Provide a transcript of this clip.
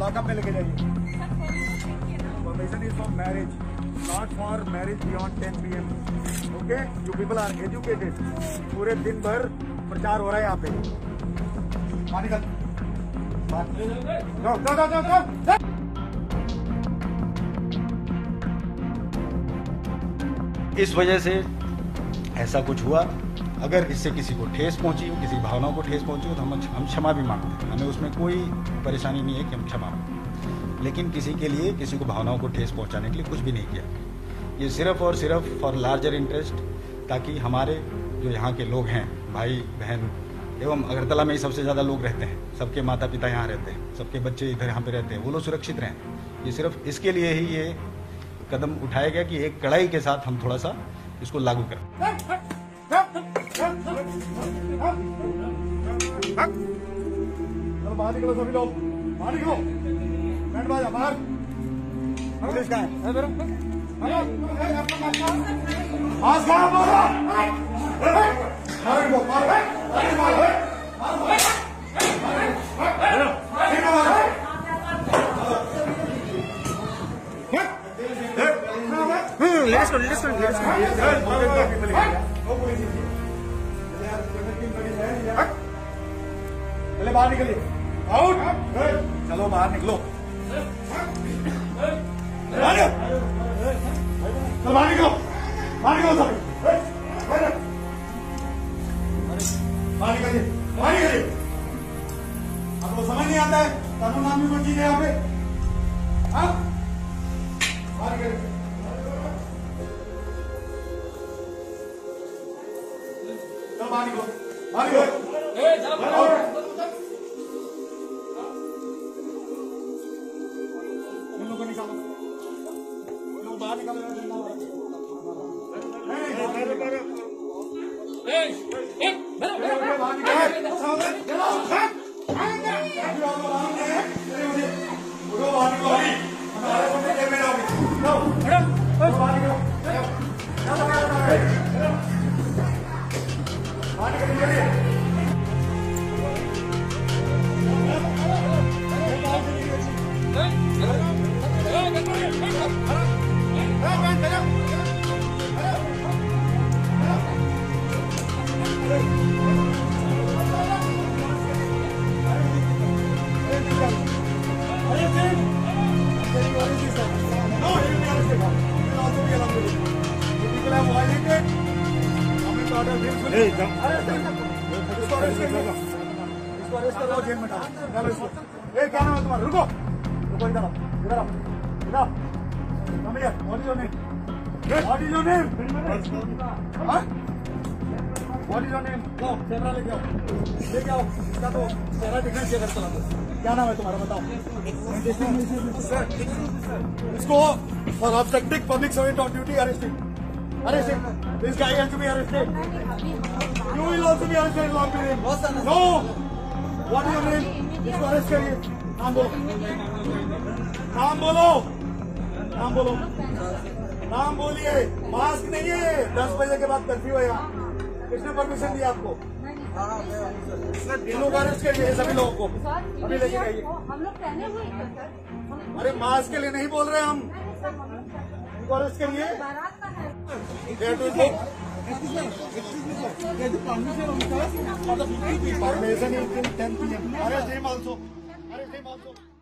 Lockup में लेके जाइए। Permission is for marriage, not for marriage beyond 10 PM। Okay, you people are educated. पूरे दिन भर प्रचार हो रहा है यहाँ पे। पानी का इस वजह से ऐसा कुछ हुआ। अगर इससे किसी को ठेस पहुंची हो, किसी भावनाओं को ठेस पहुंची हो, तो हम क्षमा भी मांगते हैं। हमें उसमें कोई परेशानी नहीं है कि हम क्षमा मांगते, लेकिन किसी के लिए किसी को भावनाओं को ठेस पहुंचाने के लिए कुछ भी नहीं किया। ये सिर्फ और सिर्फ फॉर लार्जर इंटरेस्ट, ताकि हमारे जो यहाँ के लोग हैं, भाई बहन एवं अगरतला में ही सबसे ज़्यादा लोग रहते हैं, सबके माता पिता यहाँ रहते हैं, सबके बच्चे इधर यहाँ पे रहते हैं, वो लोग सुरक्षित रहें। ये सिर्फ इसके लिए ही ये कदम उठाया गया कि एक कड़ाई के साथ हम थोड़ा सा इसको लागू करें। चलो बाहर निकलो सभी लोग, बाहर निकलो। बैंड बाजा बाहर। पुलिस का है। मास्क कहाँ बोला? चले बाहर निकलिए, आउट। चलो बाहर निकलो, चलो बाहर निकलो, बाहर निकलो सभी, बाहर निकलिए, बाहर निकलिए। आपको समझ नहीं आता है कानून नाम की कोई चीज है यहाँ पे? हाँ, बाहर निकलिए। चलो बाहर निकलो, बाहर निकलो। बाहर निकालो। इसको अरेस्ट करो, जेल में डालो। क्या नाम है तुम्हारा? रुको रुको, इधर आओ, इधर आओ, इधर आओ। Come here. What is your name? What is your name? हाँ? What is your name? जाओ, कैमरा लेके आओ, लेके आओ। इसका तो चेहरा दिखना चाहिए। क्या नाम है तुम्हारा? बताओ। इसको for obstructing public servant on duty arrested. Arrested. This guy has to be arrested. You will also be arrested along with him. No. What is your name? इसको अरेस्ट करिए। नाम बोलो, नाम बोलो, नाम बोलो, नाम बोलिए। मास्क नहीं है, 10 बजे के बाद कर्फ्यू है यहाँ। किसने परमिशन दिया आपको? इन लोग अरेस्ट करिए सभी लोगों को, अभी लेके जाइए। अरे मास्क के लिए नहीं बोल रहे हम, इनको अरेस्ट करिए। Permission is in 10 PM. Arrest him also.